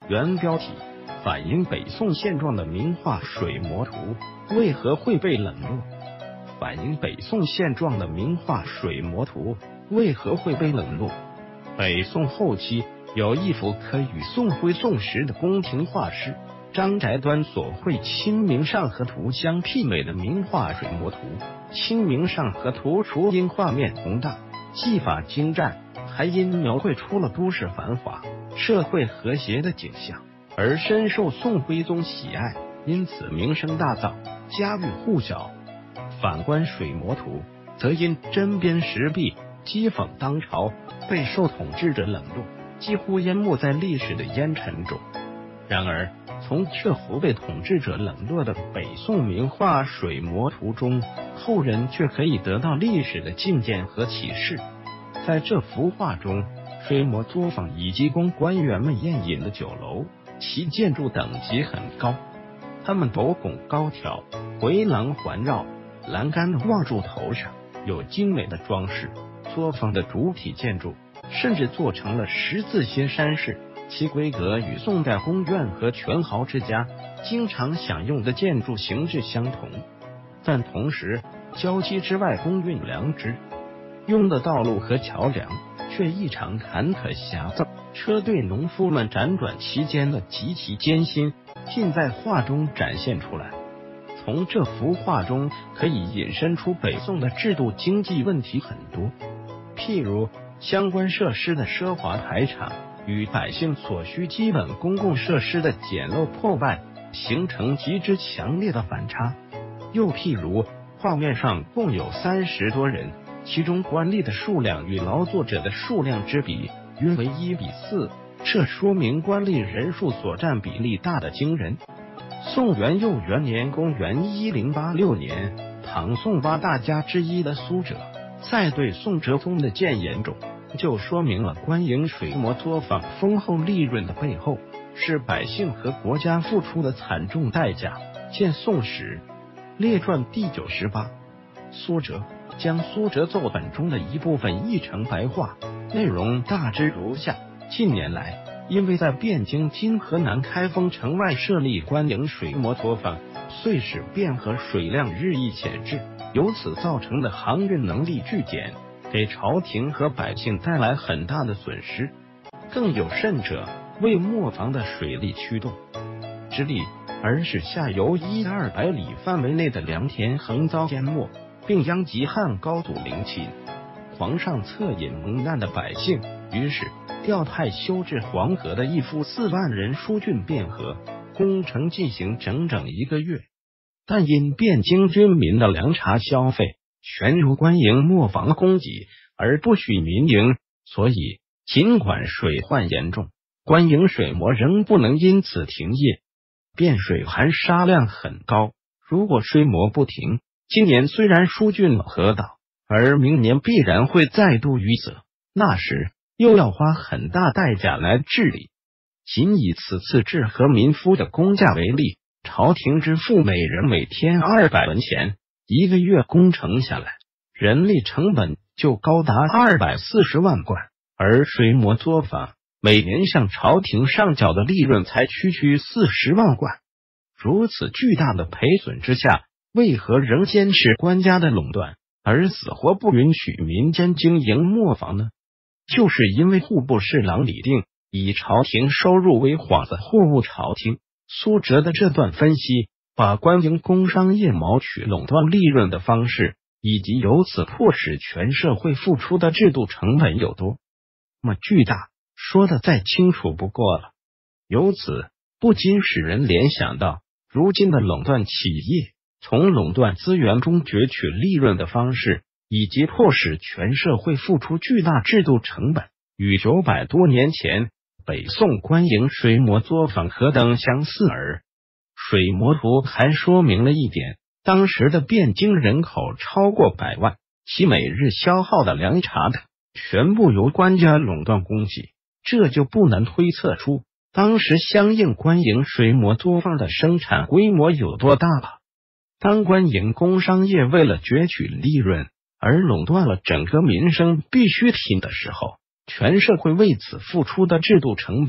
原标题：反映北宋现状的名画水磨图为何会被冷落？反映北宋现状的名画水磨图为何会被冷落？北宋后期有一幅可与宋徽宋时的宫廷画师张宅端所绘《清明上河图》相媲美的名画水磨图。《清明上河图》除因画面宏大、技法精湛，还因描绘出了都市繁华、社会和谐的景象，而深受宋徽宗喜爱，因此名声大噪，家喻户晓。反观水磨图，则因针砭时弊、讥讽当朝，备受统治者冷落，几乎淹没在历史的烟尘中。然而，从这幅被统治者冷落的北宋名画水磨图中，后人却可以得到历史的借鉴和启示。在这幅画中，水磨作坊以及供官员们宴饮的酒楼，其建筑等级很高，它们斗拱高挑，回廊环绕，栏杆望柱头上有精美的装饰。作坊的主体建筑甚至做成了十字形山式，其规格与宋代宫苑和权豪之家经常享用的建筑形制相同，但同时交接之外供运粮食用的道路和桥梁却异常坎坷狭窄，车队农夫们辗转其间的极其艰辛尽在画中展现出来。从这幅画中可以引申出北宋的制度经济问题很多，譬如相关设施的奢华排场与百姓所需基本公共设施的简陋破败，形成极之强烈的反差。又譬如画面上共有30多人，其中官吏的数量与劳作者的数量之比约为1:4，这说明官吏人数所占比例大得惊人。宋元佑元年公元1086年，唐宋8大家之一的苏辙，在对宋哲宗的谏言中，就说明了官营水磨作坊丰厚利润的背后，是百姓和国家付出的惨重代价。见《宋史列传》第98。苏辙将苏辙奏本中的一部分译成白话，内容大致如下：近年来，因为在汴京、今河南开封城外设立官营水磨作坊，遂使汴河水量日益减至，由此造成的航运能力巨减，给朝廷和百姓带来很大的损失。更有甚者，为磨坊的水利驱动之力，而使下游100-200里范围内的良田横遭淹没，并殃及汉高祖陵寝。皇上恻隐蒙难的百姓，于是调派修治黄河的一夫4万人疏浚汴河，工程进行整整1个月。但因汴京军民的粮茶消费全由官营磨坊供给，而不许民营，所以尽管水患严重，官营水磨仍不能因此停业。汴水含沙量很高，如果水磨不停，今年虽然疏浚了河道，而明年必然会再度淤塞，那时又要花很大代价来治理。仅以此次治河民夫的工价为例，朝廷支付每人每天200文钱，1个月工程下来，人力成本就高达240万贯，而水磨作坊每年向朝廷上缴的利润才区40万贯。如此巨大的赔损之下，为何仍坚持官家的垄断，而死活不允许民间经营磨坊呢？就是因为户部侍郎李定以朝廷收入为幌子货物朝廷。苏辙的这段分析，把官营工商业谋取垄断利润的方式，以及由此迫使全社会付出的制度成本有多么巨大，说的再清楚不过了。由此不禁使人联想到，如今的垄断企业从垄断资源中攫取利润的方式，以及迫使全社会付出巨大制度成本，与900多年前北宋官营水磨作坊何等相似耳。水磨图还说明了一点，当时的汴京人口超过100万，其每日消耗的粮茶等全部由官家垄断供给，这就不难推测出当时相应官营水磨作坊的生产规模有多大了。当官营工商业为了攫取利润而垄断了整个民生必需品的时候，全社会为此付出的制度成本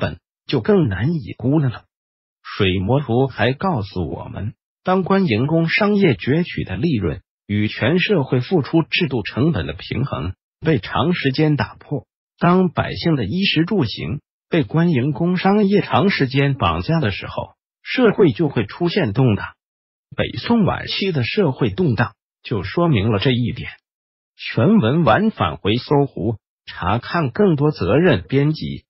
就更难以估量了。水魔图还告诉我们，当官营工商业攫取的利润与全社会付出制度成本的平衡被长时间打破，当百姓的衣食住行被官营工商业长时间绑架的时候，社会就会出现动荡。北宋晚期的社会动荡就说明了这一点。全文晚返回搜狐查看更多责任编辑